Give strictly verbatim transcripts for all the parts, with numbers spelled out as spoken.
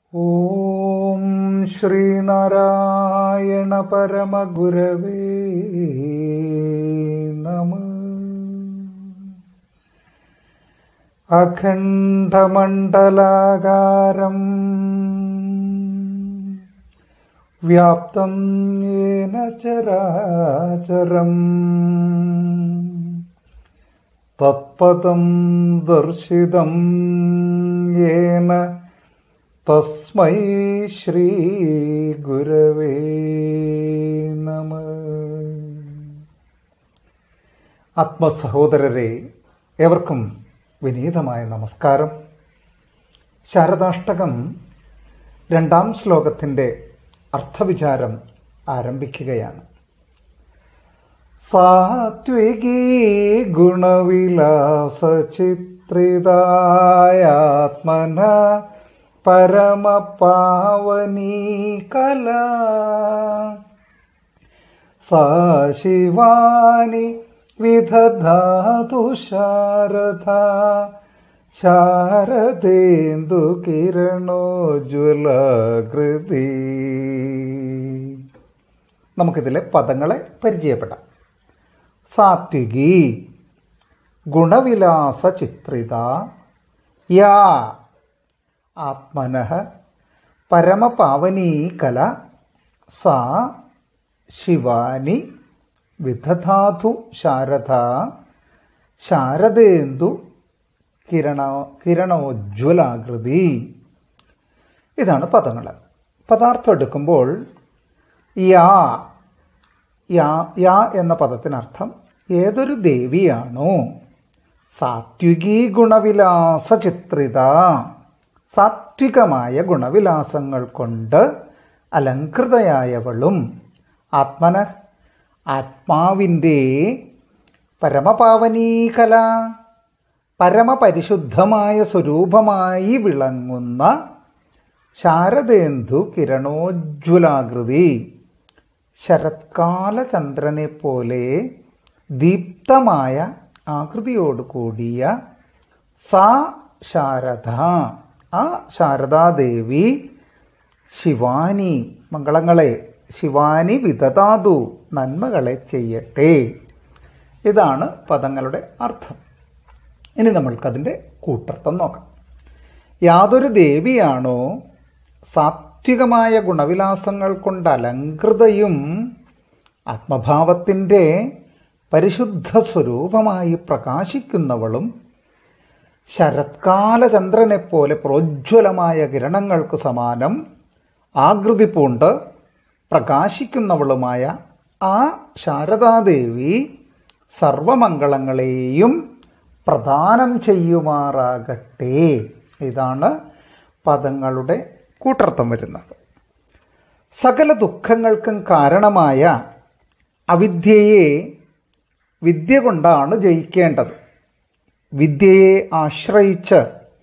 ഓം ശ്രീനാരായണ പരമഗുരവേ നമഃ. അഖണ്ഡമണ്ഡലാകാരം വ്യാപ്തം യേന ചരാചരം തത്പദം ദർശിതം യേന തസ്മൈ ശ്രീ ഗുരവേ നമഃ. ആത്മസഹോദരരെ, ഏവർക്കും വിനീതമായ നമസ്കാരം. ശാരദാഷ്ടകം രണ്ടാം ശ്ലോകത്തിൻ്റെ അർത്ഥവിചാരം ആരംഭിക്കുകയാണ്. സാത്വികീ ഗുണവിലാസചിത്രിതായാത്മന പരമപാവനീ കലാ സാ ശിവാനി വിദധാതു ശാരദാ ശാരദേന്ദു കിരണോജ്വലകൃതി. നമുക്കിതിലെ പദങ്ങളെ പരിചയപ്പെടാം. സാത്വികി ഗുണവിലാസ ചിത്രിത യാ ആത്മനഃ പരമപാവനീ കല സാ ശിവാനി വിദധാതു ശാരദാ ശാരദേന്ദു കിരണ കിരണോജ്വലാകൃതി. ഇതാണ് പദങ്ങൾ. പദാർത്ഥം എടുക്കുമ്പോൾ യാ യാ യാ എന്ന പദത്തിനർത്ഥം ഏതൊരു ദേവിയാണോ സാത്വികീ ഗുണവിലാസ ചിത്രിത, സാത്വികമായ ഗുണവിലാസങ്ങൾ കൊണ്ട് അലങ്കൃതയായവളും ആത്മന ആത്മാവിൻ്റെ പരമപാവനീകല പരമപരിശുദ്ധമായ സ്വരൂപമായി വിളങ്ങുന്ന ശാരദേന്ദു കിരണോജ്വലാകൃതി, ശരത്കാല ചന്ദ്രനെ പോലെ ദീപ്തമായ ആകൃതിയോട് കൂടിയ സാ ശാരദ, ആ ശാരദാദേവി ശിവാനി മംഗളങ്ങളെ, ശിവാനി വിദധാതു നന്മകളെ ചെയ്യട്ടെ. ഇതാണ് പദങ്ങളുടെ അർത്ഥം. ഇനി നമ്മൾക്കതിൻ്റെ കൂട്ടർത്ഥം നോക്കാം. യാതൊരു ദേവിയാണോ സാത്വികമായ ഗുണവിലാസങ്ങൾ കൊണ്ട് അലങ്കൃതയും ആത്മഭാവത്തിൻ്റെ പരിശുദ്ധ സ്വരൂപമായി പ്രകാശിക്കുന്നവളും ശരത്കാല ചന്ദ്രനെപ്പോലെ പ്രോജ്വലമായ കിരണങ്ങൾക്ക് സമാനം ആകൃതി പൂണ്ട് പ്രകാശിക്കുന്നവളുമായ ആ ശാരദാദേവി സർവമംഗളങ്ങളെയും പ്രദാനം ചെയ്യുമാറാകട്ടെ. ഇതാണ് പദങ്ങളുടെ കൂട്ടർത്ഥം വരുന്നത്. സകല ദുഃഖങ്ങൾക്കും കാരണമായ അവിദ്യയെ വിദ്യ കൊണ്ടാണ് ജയിക്കേണ്ടത്. വിദ്യയെ ആശ്രയിച്ച്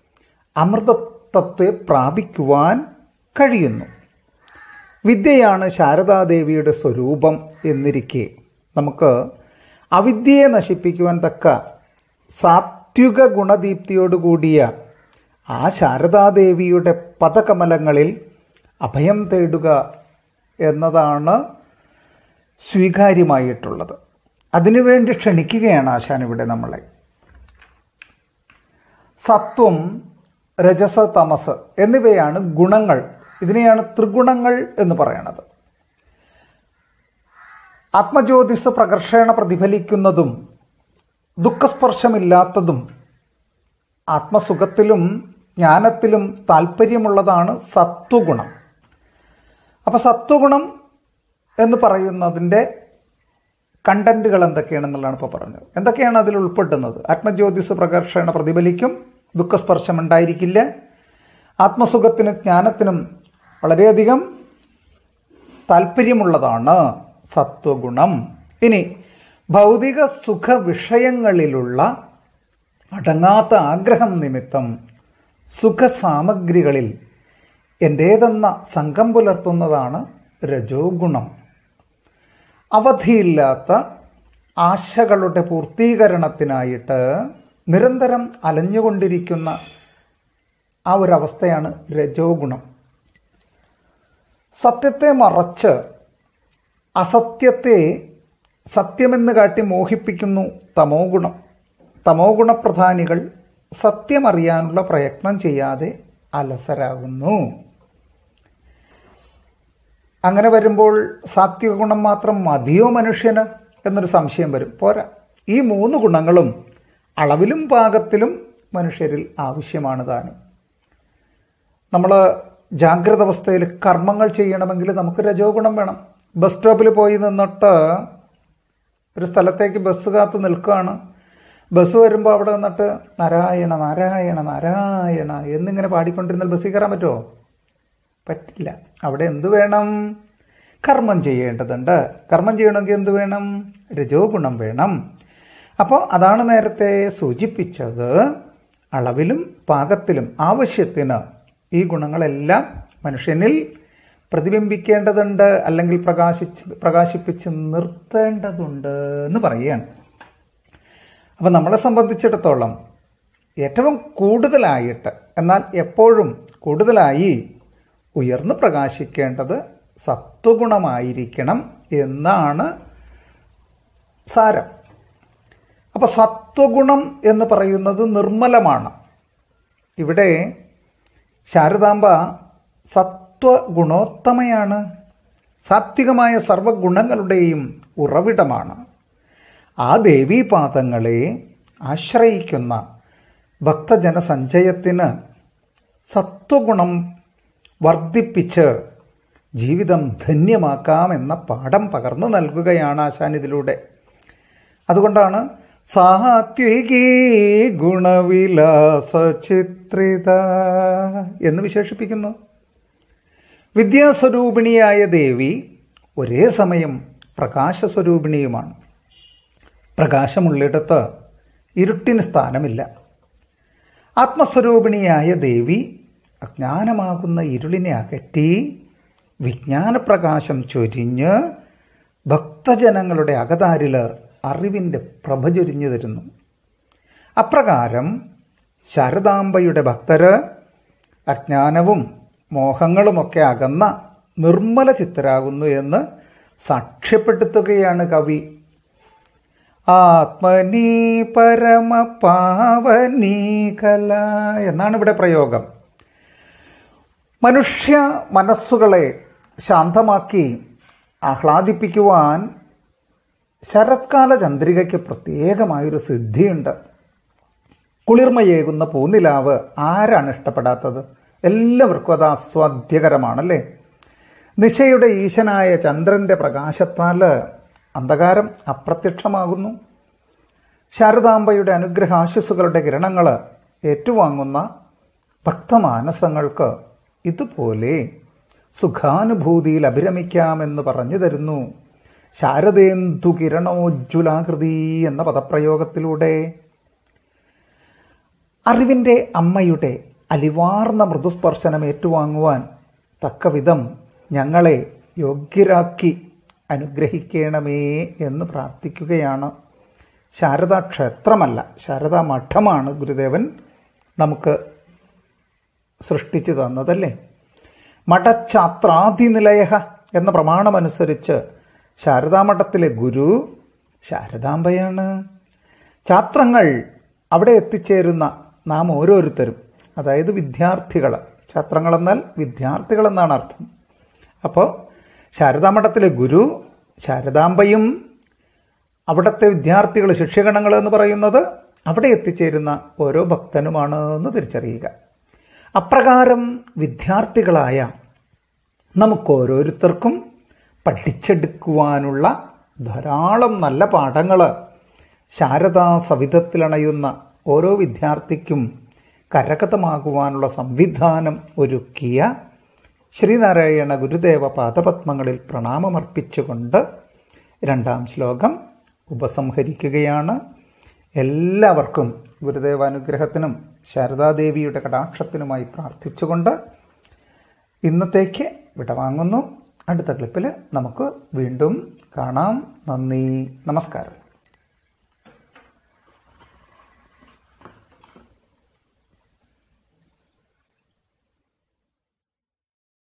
അമൃതത്വത്തെ പ്രാപിക്കുവാൻ കഴിയുന്നു. വിദ്യയാണ് ശാരദാദേവിയുടെ സ്വരൂപം എന്നിരിക്കെ നമുക്ക് അവിദ്യയെ നശിപ്പിക്കുവാൻ തക്ക സാത്വിക ഗുണദീപ്തിയോടുകൂടിയ ആ ശാരദാദേവിയുടെ പദകമലങ്ങളിൽ അഭയം തേടുക എന്നതാണ് സ്വീകാര്യമായിട്ടുള്ളത്. അതിനുവേണ്ടി ക്ഷണിക്കുകയാണ് ആശാൻ ഇവിടെ നമ്മളെ. സത്വം, രജസ്, തമസ് എന്നിവയാണ് ഗുണങ്ങൾ. ഇതിനെയാണ് ത്രിഗുണങ്ങൾ എന്ന് പറയുന്നത്. ആത്മജ്യോതിസ് പ്രകർഷേണ പ്രതിഫലിക്കുന്നതും ദുഃഖസ്പർശമില്ലാത്തതും ആത്മസുഖത്തിലും ജ്ഞാനത്തിലും താല്പര്യമുള്ളതാണ് സത്വഗുണം. അപ്പം സത്വഗുണം എന്ന് പറയുന്നതിൻ്റെ കണ്ടന്റുകൾ എന്തൊക്കെയാണെന്നുള്ളതാണ് ഇപ്പോൾ പറഞ്ഞത്. എന്തൊക്കെയാണ് അതിൽ ഉൾപ്പെടുന്നത്? ആത്മജ്യോതിസ് പ്രകർഷേണ പ്രതിഫലിക്കും, ദുഃഖസ്പർശം ഉണ്ടായിരിക്കില്ല, ആത്മസുഖത്തിനും ജ്ഞാനത്തിനും വളരെയധികം താല്പര്യമുള്ളതാണ് സത്വഗുണം. ഇനി ഭൗതിക സുഖ വിഷയങ്ങളിലുള്ള അടങ്ങാത്ത ആഗ്രഹം നിമിത്തം സുഖസാമഗ്രികളിൽ എൻ്റേതെന്ന സംഘം പുലർത്തുന്നതാണ് രജോ ഗുണം. അവധിയില്ലാത്ത ആശകളുടെ പൂർത്തീകരണത്തിനായിട്ട് നിരന്തരം അലഞ്ഞുകൊണ്ടിരിക്കുന്ന ആ ഒരവസ്ഥയാണ് രജോ ഗുണം. സത്യത്തെ മറച്ച് അസത്യത്തെ സത്യമെന്ന് കാട്ടി മോഹിപ്പിക്കുന്നു തമോ ഗുണം. തമോ ഗുണപ്രധാനികൾ സത്യമറിയാനുള്ള പ്രയത്നം ചെയ്യാതെ അലസരാകുന്നു. അങ്ങനെ വരുമ്പോൾ സാത്വിക ഗുണം മാത്രം മതിയോ മനുഷ്യന് എന്നൊരു സംശയം വരും. പോരാ, ഈ മൂന്ന് ഗുണങ്ങളും അളവിലും പാകത്തിലും മനുഷ്യരിൽ ആവശ്യമാണ് താനും. നമ്മൾ ജാഗ്രത അവസ്ഥയിൽ കർമ്മങ്ങൾ ചെയ്യണമെങ്കിൽ നമുക്ക് രജോ ഗുണം വേണം. ബസ് സ്റ്റോപ്പിൽ പോയി നിന്നിട്ട് ഒരു സ്ഥലത്തേക്ക് ബസ് കാത്ത് നിൽക്കുകയാണ്. ബസ് വരുമ്പോൾ അവിടെ നിന്നിട്ട് നാരായണ നാരായണ നാരായണ എന്നിങ്ങനെ പാടിക്കൊണ്ടിരുന്നാൽ ബസ്സിൽ കയറാൻ പറ്റുമോ? പറ്റില്ല. അവിടെ എന്ത് വേണം? കർമ്മം ചെയ്യേണ്ടതുണ്ട്. കർമ്മം ചെയ്യണമെങ്കിൽ എന്ത് വേണം? രജോ ഗുണം വേണം. അപ്പോൾ അതാണ് നേരത്തെ സൂചിപ്പിച്ചത്. അളവിലും പാകത്തിലും ആവശ്യത്തിന് ഈ ഗുണങ്ങളെല്ലാം മനുഷ്യനിൽ പ്രതിബിംബിക്കേണ്ടതുണ്ട്, അല്ലെങ്കിൽ പ്രകാശിച്ച് പ്രകാശിപ്പിച്ച് നിർത്തേണ്ടതുണ്ട് എന്ന് പറയുകയാണ്. അപ്പം നമ്മളെ സംബന്ധിച്ചിടത്തോളം ഏറ്റവും കൂടുതലായിട്ട്, എന്നാൽ എപ്പോഴും കൂടുതലായി ഉയർന്നു പ്രകാശിക്കേണ്ടത് സത്വഗുണമായിരിക്കണം എന്നാണ് സാരം. അപ്പം സത്വഗുണം എന്ന് പറയുന്നത് നിർമ്മലമാണ്. ഇവിടെ ശാരദാംബ സത്വഗുണോത്തമയാണ്. സാത്വികമായ സർവഗുണങ്ങളുടെയും ഉറവിടമാണ്. ആ ദേവീപാദങ്ങളെ ആശ്രയിക്കുന്ന ഭക്തജനസഞ്ചയത്തിന് സത്വഗുണം വർദ്ധിപ്പിച്ച് ജീവിതം ധന്യമാക്കാമെന്ന പാഠം പകർന്നു നൽകുകയാണ് ആശാൻ ഇതിലൂടെ. അതുകൊണ്ടാണ് സാത്വികീ ഗുണവിലാസ ചിത്രിത എന്ന് വിശേഷിപ്പിക്കുന്നു. വിദ്യാസ്വരൂപിണിയായ ദേവി ഒരേ സമയം പ്രകാശസ്വരൂപിണിയുമാണ്. പ്രകാശമുള്ളിടത്ത് ഇരുട്ടിന് സ്ഥാനമില്ല. ആത്മസ്വരൂപിണിയായ ദേവി അജ്ഞാനമാകുന്ന ഇരുളിനെ അകറ്റി വിജ്ഞാനപ്രകാശം ചൊരിഞ്ഞ് ഭക്തജനങ്ങളുടെ അകതാരിൽ അറിവിൻ്റെ പ്രഭ ചൊരിഞ്ഞു തരുന്നു. അപ്രകാരം ശാരദാംബയുടെ ഭക്തര് അജ്ഞാനവും മോഹങ്ങളുമൊക്കെ അകന്ന നിർമ്മല ചിത്തരാകുന്നു എന്ന് സാക്ഷ്യപ്പെടുത്തുകയാണ് കവി. ആത്മനീ പരമ പാവനീ കല എന്നാണ് ഇവിടെ പ്രയോഗം. മനുഷ്യ മനസ്സുകളെ ശാന്തമാക്കി ആഹ്ലാദിപ്പിക്കുവാൻ ശരത്കാല ചന്ദ്രികയ്ക്ക് പ്രത്യേകമായൊരു സിദ്ധിയുണ്ട്. കുളിർമയേകുന്ന പൂനിലാവ് ആരാണ് ഇഷ്ടപ്പെടാത്തത്? എല്ലാവർക്കും അത് ആസ്വാദ്യകരമാണല്ലേ. നിശയുടെ ഈശനായ ചന്ദ്രന്റെ പ്രകാശത്താൽ അന്ധകാരം അപ്രത്യക്ഷമാകുന്നു. ശാരദാംബയുടെ അനുഗ്രഹാശിസുകളുടെ കിരണങ്ങൾ ഏറ്റുവാങ്ങുന്ന ഭക്തമാനസങ്ങൾക്ക് ഇതുപോലെ സുഖാനുഭൂതിയിൽ അഭിരമിക്കാമെന്ന് പറഞ്ഞു തരുന്നു ശാരദേന്ദു കിരണോജ്വലാകൃതി എന്ന പദപ്രയോഗത്തിലൂടെ. അറിവിൻ്റെ അമ്മയുടെ അലിവാർന്ന മൃദുസ്പർശനം ഏറ്റുവാങ്ങുവാൻ തക്കവിധം ഞങ്ങളെ യോഗ്യരാക്കി അനുഗ്രഹിക്കണമേ എന്ന് പ്രാർത്ഥിക്കുകയാണ്. ശാരദാ ക്ഷേത്രമല്ല, ശാരദാ മഠമാണ് ഗുരുദേവൻ നമുക്ക് സൃഷ്ടിച്ചു തന്നതല്ലേ. മഠഛാത്രാധിനിലയ എന്ന പ്രമാണമനുസരിച്ച് ശാരദാമഠത്തിലെ ഗുരു ശാരദാംബയാണ്. ഛാത്രങ്ങൾ അവിടെ എത്തിച്ചേരുന്ന നാം ഓരോരുത്തരും, അതായത് വിദ്യാർത്ഥികൾ, ഛാത്രങ്ങളെന്നാൽ വിദ്യാർത്ഥികൾ എന്നാണ് അർത്ഥം. അപ്പോൾ ശാരദാമഠത്തിലെ ഗുരു ശാരദാംബയും അവിടുത്തെ വിദ്യാർത്ഥികൾ, ശിഷ്യഗണങ്ങൾ എന്ന് പറയുന്നത് അവിടെ എത്തിച്ചേരുന്ന ഓരോ ഭക്തനുമാണ് എന്ന് തിരിച്ചറിയുക. അപ്രകാരം വിദ്യാർത്ഥികളായ നമുക്കോരോരുത്തർക്കും പഠിച്ചെടുക്കുവാനുള്ള ധാരാളം നല്ല പാഠങ്ങൾ ശാരദാ സവിധത്തിലണയുന്ന ഓരോ വിദ്യാർത്ഥിക്കും കരഗതമാകുവാനുള്ള സംവിധാനം ഒരുക്കിയ ശ്രീനാരായണ ഗുരുദേവ പാദപത്മങ്ങളിൽ പ്രണാമമർപ്പിച്ചുകൊണ്ട് രണ്ടാം ശ്ലോകം ഉപസംഹരിക്കുകയാണ്. എല്ലാവർക്കും ഗുരുദേവാനുഗ്രഹത്തിനും ശാരദാദേവിയുടെ കടാക്ഷത്തിനുമായി പ്രാർത്ഥിച്ചുകൊണ്ട് ഇന്നത്തേക്ക് വിടവാങ്ങുന്നു. അടുത്ത ക്ലിപ്പിൽ നമുക്ക് വീണ്ടും കാണാം. നന്ദി, നമസ്കാരം.